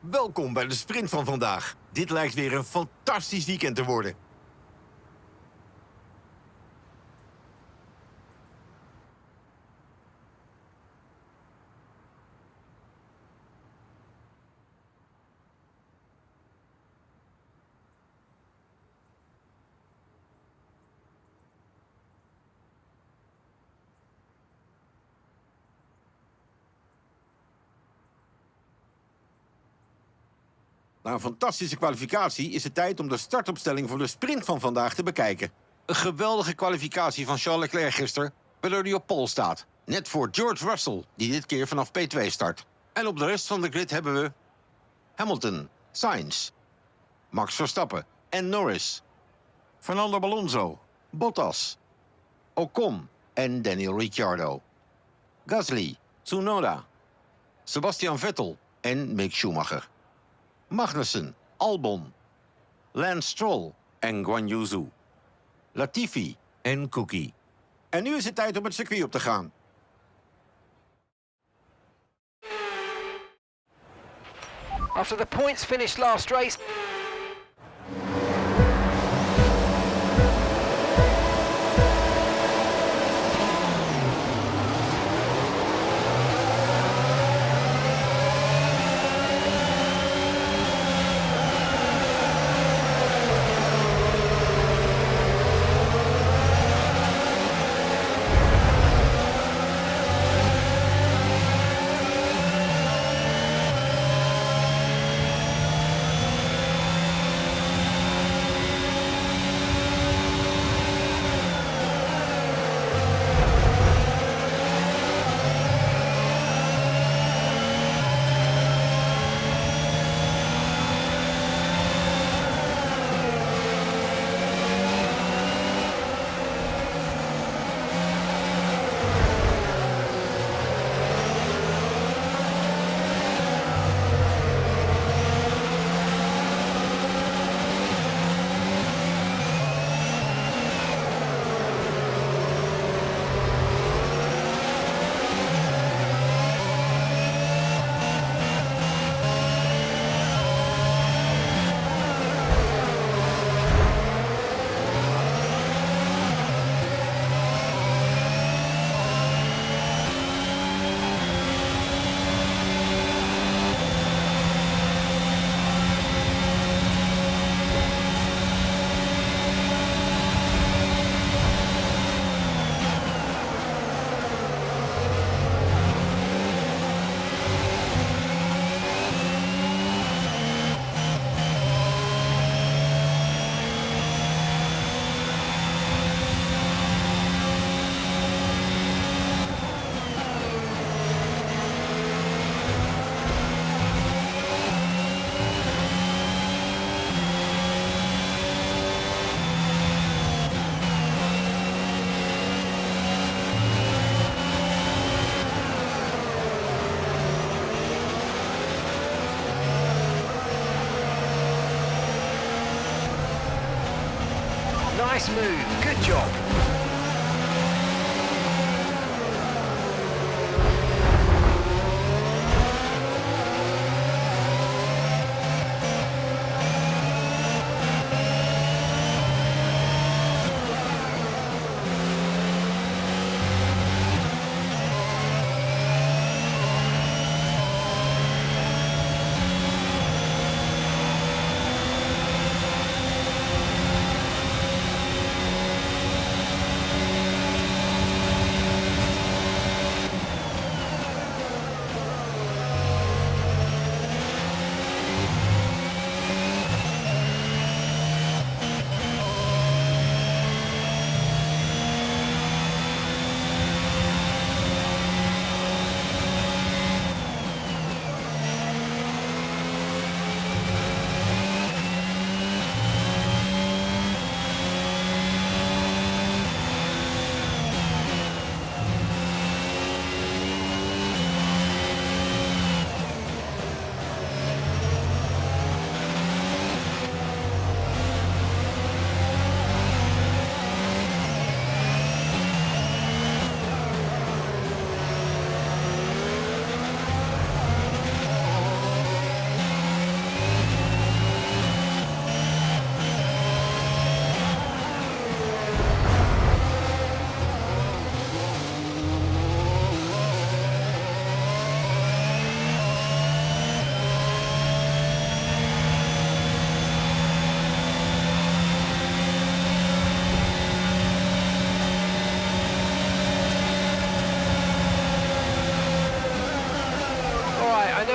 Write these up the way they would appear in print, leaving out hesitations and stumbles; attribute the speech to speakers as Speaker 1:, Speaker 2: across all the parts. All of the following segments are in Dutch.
Speaker 1: Welkom bij de sprint van vandaag. Dit lijkt weer een fantastisch weekend te worden. Na een fantastische kwalificatie is het tijd om de startopstelling voor de sprint van vandaag te bekijken. Een geweldige kwalificatie van Charles Leclerc gisteren, waardoor hij op pole staat. Net voor George Russell, die dit keer vanaf P2 start. En op de rest van de grid hebben we Hamilton, Sainz, Max Verstappen en Norris, Fernando Alonso, Bottas, Ocon en Daniel Ricciardo, Gasly, Tsunoda, Sebastian Vettel en Mick Schumacher, Magnussen, Albon, Lance Stroll en Guan Yu Zhou, Latifi en Cookie. En nu is het tijd om het circuit op te gaan.
Speaker 2: After the points finished last race. Nice move, good job.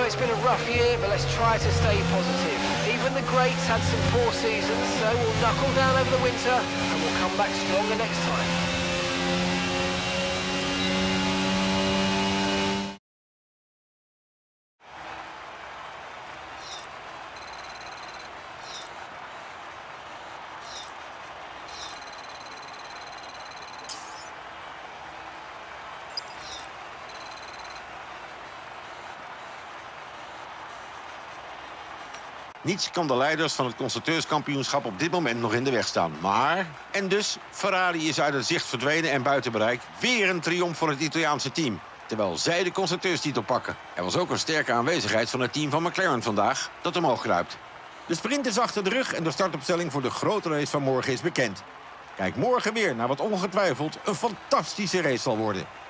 Speaker 2: it's been a rough year, but let's try to stay positive. Even the greats had some poor seasons, so we'll knuckle down over the winter and we'll come back stronger next time.
Speaker 1: Niets kan de leiders van het constructeurskampioenschap op dit moment nog in de weg staan. Maar, en dus, Ferrari is uit het zicht verdwenen en buiten bereik. Weer een triomf voor het Italiaanse team. Terwijl zij de constructeurstitel pakken. Er was ook een sterke aanwezigheid van het team van McLaren vandaag, dat omhoog kruipt. De sprint is achter de rug en de startopstelling voor de grote race van morgen is bekend. Kijk morgen weer naar wat ongetwijfeld een fantastische race zal worden.